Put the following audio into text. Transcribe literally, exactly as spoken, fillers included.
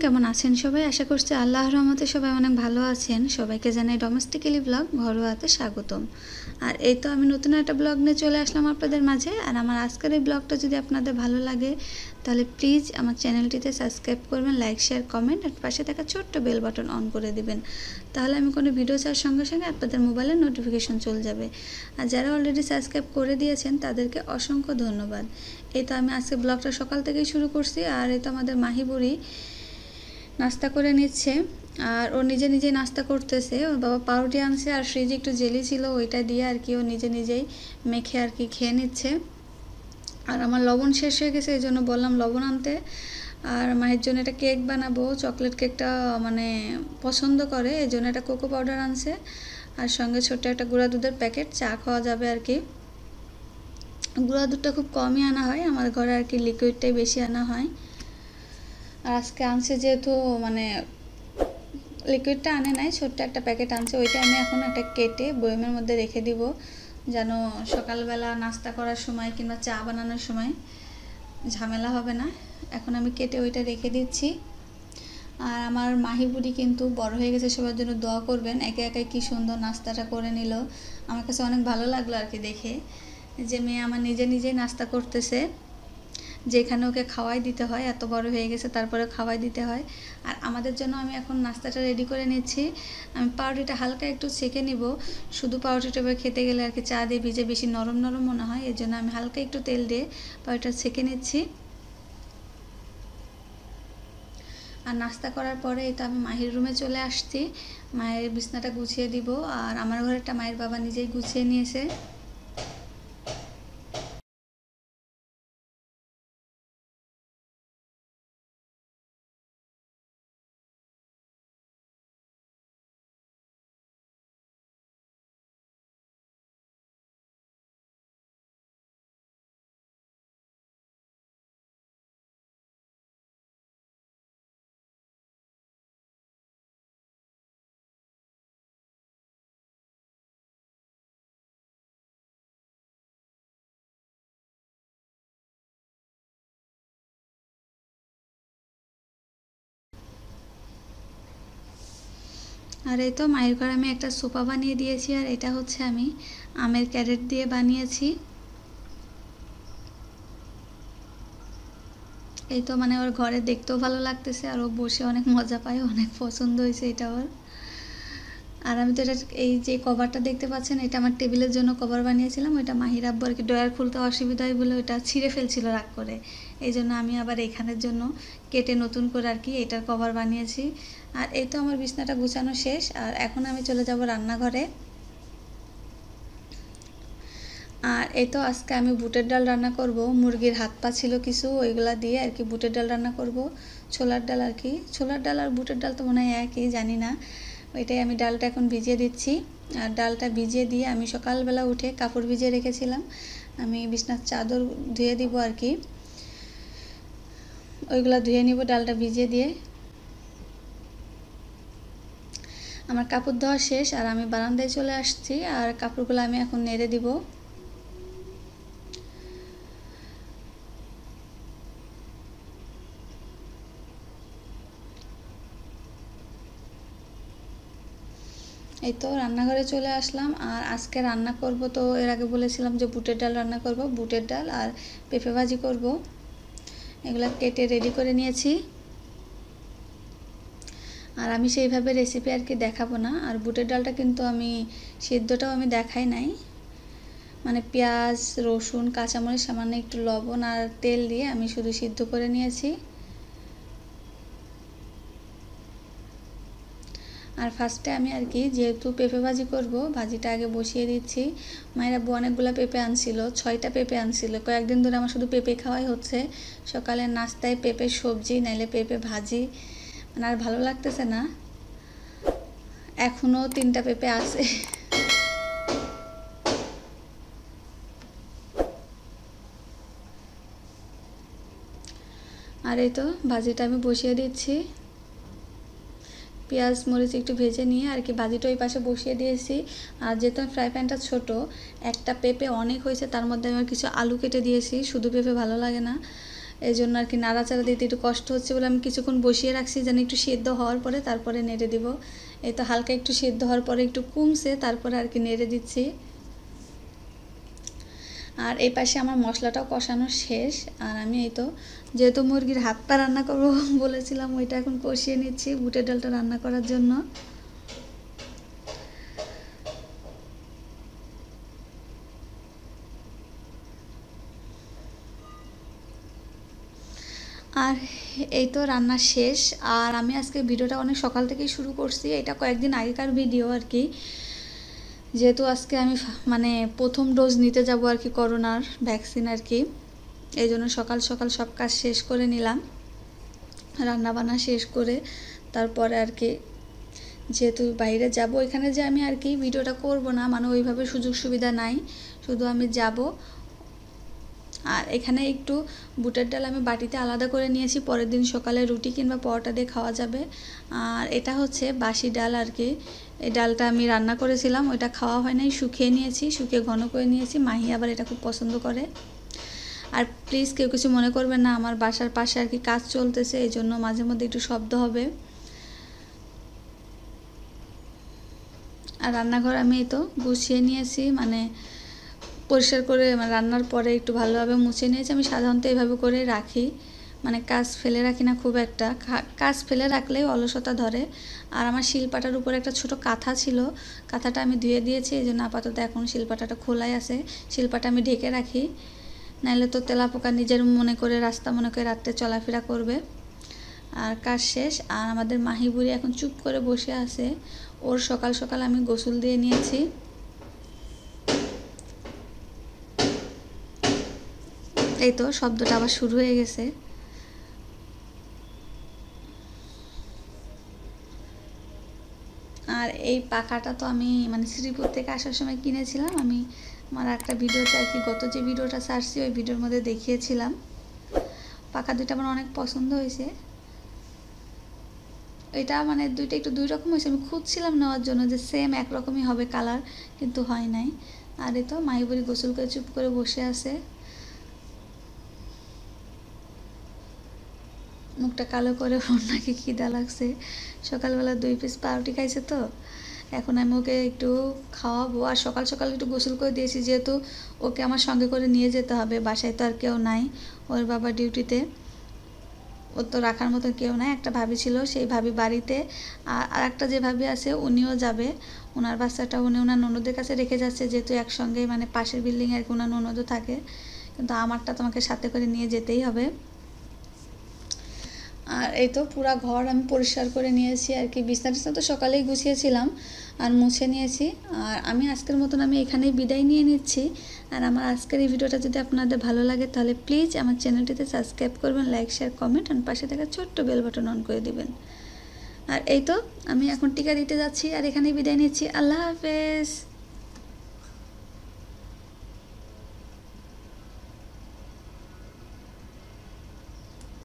কেমন আছেন সবাই? আশা করছি আল্লাহর রহমতে সবাই অনেক ভালো আছেন। সবাইকে জানাই ডোমেস্টিক্যালি ব্লগ ঘরোয়াতে স্বাগতম। আর এই তো আমি নতুন একটা ব্লগ নিয়ে চলে আসলাম আপনাদের মাঝে। আর আমার আজকের এই ব্লগটা যদি আপনাদের ভালো লাগে তাহলে প্লিজ আমার চ্যানেলটিতে সাবস্ক্রাইব করবেন, লাইক শেয়ার কমেন্ট আর পাশে থাকা ছোট্ট বেল বাটন অন করে দিবেন। তাহলে আমি কোনো ভিডিও ছাড়ার সঙ্গে সঙ্গে আপনাদের মোবাইলে নোটিফিকেশন চলে যাবে। আর যারা অলরেডি সাবস্ক্রাইব করে দিয়েছেন তাদেরকে অসংখ্য ধন্যবাদ। এই তো আমি আজকে ব্লগটা সকাল থেকেই শুরু করছি। আর এই তো আমাদের মাহি বুড়ি নাস্তা করে নিচ্ছে আর ও নিজে নিজেই নাস্তা করতেছে। ওর বাবা পাউরুটি আনছে আর ফ্রিজে একটু জেলি ছিল, ওইটা দিয়ে আর কি ও নিজে নিজেই মেখে আর কি খেয়ে নিচ্ছে। আর আমার লবণ শেষ হয়ে গেছে, এই জন্য বললাম লবণ আনতে। আর মায়ের জন্য একটা কেক বানাবো, চকলেট কেকটা মানে পছন্দ করে, এই জন্য একটা কোকো পাউডার আনছে আর সঙ্গে ছোট্ট একটা গুঁড়া দুধের প্যাকেট, চা খাওয়া যাবে আর কি। গুঁড়া দুধটা খুব কমই আনা হয় আমার ঘরে আর কি, লিকুইডটাই বেশি আনা হয়। আর আজকে আনছে যেহেতু মানে লিকুইডটা আনে নাই, ছোট্ট একটা প্যাকেট আনছে, ওইটা আমি এখন একটা কেটে বয়মের মধ্যে রেখে দিব, যেন সকালবেলা নাস্তা করার সময় কিংবা চা বানানোর সময় ঝামেলা হবে না। এখন আমি কেটে ওইটা রেখে দিচ্ছি। আর আমার মাহি বুড়ি কিন্তু বড় হয়ে গেছে, সবার জন্য দোয়া করবেন। একে একে কি সুন্দর নাস্তাটা করে নিল, আমার কাছে অনেক ভালো লাগলো আর কি দেখে, যে মেয়ে আমার নিজে নিজেই নাস্তা করতেছে, যেখানে ওকে খাওয়াই দিতে হয়, এত বড় হয়ে গেছে তারপরে খাওয়াই দিতে হয়। আর আমাদের জন্য আমি এখন নাস্তাটা রেডি করে নিচ্ছি। আমি পাউরুটিটা হালকা একটু ছেঁকে নিব, শুধু পাউরুটিটা খেতে গেলে আর কি চা দিয়ে ভিজে বেশি নরম নরম মনে হয়, এর জন্য আমি হালকা একটু তেল দিয়ে পাউরুটিটা ছেঁকে নিচ্ছি। আর নাস্তা করার পরে এই তো আমি মাহির রুমে চলে আসছি, মায়ের বিছনাটা গুছিয়ে দিব। আর আমার ঘরেরটা মায়ের বাবা নিজেই গুছিয়ে নিয়েছে। আর এই তো মায়ের ঘরে আমি একটা সোফা বানিয়ে দিয়েছি, আর এটা হচ্ছে আমি আমের ক্যারেট দিয়ে বানিয়েছি। এই তো মানে ওর ঘরে দেখতেও ভালো লাগতেছে আর ও বসে অনেক মজা পায়, অনেক পছন্দ হয়েছে এটা ওর। আর আমি তো এটা এই যে কভারটা দেখতে পাচ্ছেন, এটা আমার টেবিলের জন্য কভার বানিয়েছিলাম, ওইটা মাহির আব্বু আর কি ড্রয়ার খুলতে অসুবিধা হয় বলে ওইটা ছিঁড়ে ফেলছিল রাগ করে, এই জন্য আমি আবার এখানের জন্য কেটে নতুন করে আর কি এটার কভার বানিয়েছি। আর এই তো আমার বিছনাটা গুছানো শেষ, আর এখন আমি চলে যাব রান্নাঘরে। আর এই তো আজকে আমি বুটের ডাল রান্না করব, মুরগির হাত পা ছিল কিছু, ওইগুলা দিয়ে আর কি বুটের ডাল রান্না করব। ছোলার ডাল আর কি, ছোলার ডাল আর বুটের ডাল তো মনে হয় একই, জানি না। ওইটাই আমি ডালটা এখন ভিজিয়ে দিচ্ছি। আর ডালটা ভিজিয়ে দিয়ে আমি সকালবেলা উঠে কাপড় ভিজিয়ে রেখেছিলাম, আমি বিছনার চাদর ধুয়ে দিব আর কি, ওইগুলা ধুয়ে নিব ডালটা ভিজিয়ে দিয়ে। আমার কাপড় ধোয়া শেষ আর আমি বারান্দায় চলে আসছি, আর কাপড়গুলো আমি এখন নেড়ে দিব। এই তো রান্নাঘরে চলে আসলাম। আর আজকে রান্না করব, তো এর আগে বলেছিলাম যে বুটের ডাল রান্না করব, বুটের ডাল আর পেঁপে ভাজি করব। এগুলা কেটে রেডি করে নিয়েছি। আর আমি সেইভাবে রেসিপি আর কি দেখাবো না। আর বুটের ডালটা কিন্তু আমি সিদ্ধটাও আমি দেখাই নাই, মানে পেঁয়াজ রসুন কাঁচামরিচ সামান্য একটু লবণ আর তেল দিয়ে আমি শুধু সিদ্ধ করে নিয়েছি। আর ফার্স্টে আমি আর কি যেহেতু পেঁপে ভাজি করব, ভাজিটা আগে বসিয়ে দিচ্ছি। মায়ের আব্বু অনেকগুলো পেঁপে আনছিল, ছয়টা পেঁপে আনছিল, কয়েকদিন ধরে আমার শুধু পেঁপে খাওয়াই হচ্ছে। সকালের নাস্তায় পেঁপে সবজি নাইলে পেঁপে ভাজি, মানে আর ভালো লাগতেছে না। এখনও তিনটা পেঁপে আছে। আর এই তো ভাজিটা আমি বসিয়ে দিচ্ছি, পেঁয়াজ মরিচ একটু ভেজে নিয়ে আর কি ভাজিটা ওই পাশে বসিয়ে দিয়েছি। আর যেহেতু ফ্রাই প্যানটা ছোটো, একটা পেঁপে অনেক হয়েছে, তার মধ্যে আমি কিছু আলু কেটে দিয়েছি, শুধু পেঁপে ভালো লাগে না, এই জন্য আর কি নাড়াচাড়া দিতে একটু কষ্ট হচ্ছে বলে আমি কিছুক্ষণ বসিয়ে রাখছি যেন একটু সেদ্ধ হওয়ার পরে তারপরে নেড়ে দিব। এই তো হালকা একটু সেদ্ধ হওয়ার পরে একটু কমছে, তারপরে আর কি নেড়ে দিচ্ছি। আর এই পাশে আমার মশলাটাও কষানো শেষ। আর আমি এই তো যেহেতু মুরগির হাত পা রান্না করবো বলেছিলাম, ওইটা এখন কষিয়ে নিচ্ছি বুটের ডালটা রান্না করার জন্য। আর এই তো রান্না শেষ। আর আমি আজকে ভিডিওটা অনেক সকাল থেকেই শুরু করছি, এটা কয়েকদিন আগেকার ভিডিও আর কি, যেহেতু আজকে আমি মানে প্রথম ডোজ নিতে যাব আর কি, করোনার ভ্যাকসিন আর কি, এই জন্য সকাল সকাল সব কাজ শেষ করে নিলাম, রান্না বান্না শেষ করে তারপরে আর কি যেহেতু বাইরে যাব, এখানে যে আমি আর কি ভিডিওটা করব না, মানে ওইভাবে সুযোগ সুবিধা নাই, শুধু আমি যাব। আর এখানে একটু বুটের ডাল আমি বাটিতে আলাদা করে নিয়েছি, পরের দিন সকালে রুটি কিংবা পরোটা দিয়ে খাওয়া যাবে। আর এটা হচ্ছে বাসি ডাল আর কি, এই ডালটা আমি রান্না করেছিলাম, ওইটা খাওয়া হয় নাই, শুকিয়ে নিয়েছি, শুকিয়ে ঘন করে নিয়েছি। মাহি আবার এটা খুব পছন্দ করে। আর প্লিজ কেউ কিছু মনে করবেন না, আমার বাসার পাশে আর কি কাজ চলতেছে, এই জন্য মাঝে মধ্যে একটু শব্দ হবে। আর রান্নাঘর আমি এই তো গুছিয়ে নিয়েছি, মানে পরিষ্কার করে রান্নার পরে একটু ভালোভাবে মুছে নিয়েছি। আমি সাধারণত এইভাবে করে রাখি, মানে কাজ ফেলে রাখি না খুব একটা, কাজ ফেলে রাখলেই অলসতা ধরে। আর আমার শিলপাটার উপরে একটা ছোট কাঁথা ছিল, কাঁথাটা আমি ধুয়ে দিয়েছি, এই জন্য আপাতত এখন শিলপাটাটা খোলাই আছে, শিলপাটা আমি ঢেকে রাখি, নাহলে তো তেলাপোকা নিজের মনে করে রাস্তা মনে করে রাত্রে চলাফেরা করবে। আর কাজ শেষ। আর আমাদের মাহিবুড়ি এখন চুপ করে বসে আছে, ওর সকাল সকাল আমি গোসল দিয়ে নিয়েছি। এই তো শব্দটা আবার শুরু হয়ে গেছে। আর এই পাখাটা তো আমি মানে শ্রীপুর থেকে আসার সময় কিনেছিলাম, আমি আমার একটা ভিডিওতে আর কি, গত যে ভিডিওটা ছাড়ছি ওই ভিডিওর মধ্যে দেখিয়েছিলাম। পাখা দুইটা আমার অনেক পছন্দ হয়েছে, এটা মানে দুইটা একটু দুই রকম হয়েছে, আমি খুঁজছিলাম নেওয়ার জন্য যে সেম একরকমই হবে কালার, কিন্তু হয় নাই। আর এই তো মাহিবুড়ি গোসল করে চুপ করে বসে আছে, মুখটা কালো করে, ওর নাকি খিদা লাগছে, সকালবেলা দুই পিস পাউরুটি খাইছে তো, এখন আমি ওকে একটু খাওয়াবো। আর সকাল সকাল একটু গোসল করে দিয়েছি, যেহেতু ওকে আমার সঙ্গে করে নিয়ে যেতে হবে, বাসায় তো আর কেউ নাই, ওর বাবা ডিউটিতে, ওর তো রাখার মতো কেউ নাই, একটা ভাবি ছিল, সেই ভাবি বাড়িতে, আর আর একটা যে ভাবি আছে উনিও যাবে, ওনার বাচ্চাটা উনি ওনার ননদের কাছে রেখে যাচ্ছে, যেহেতু একসঙ্গে মানে পাশের বিল্ডিংয়ে আর কি ওনার ননদও থাকে, কিন্তু আমারটা তোমাকে সাথে করে নিয়ে যেতেই হবে। আর এই তো পুরা ঘর আমি পরিষ্কার করে নিয়েছি আর কি, বিছনা টিছনা তো সকালেই গুছিয়েছিলাম আর মুছে নিয়েছি। আর আমি আজকের মতন আমি এখানেই বিদায় নিয়ে নিচ্ছি। আর আমার আজকের এই ভিডিওটা যদি আপনাদের ভালো লাগে তাহলে প্লিজ আমার চ্যানেলটিতে সাবস্ক্রাইব করবেন, লাইক শেয়ার কমেন্ট, আর পাশে থাকা ছোট্ট বেল বাটন অন করে দিবেন। আর এই তো আমি এখন টিকা দিতে যাচ্ছি, আর এখানেই বিদায় নিচ্ছি। আল্লাহ হাফেজ।